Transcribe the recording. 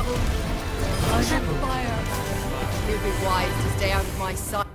Under fire. You'd be wise to stay out of my sight.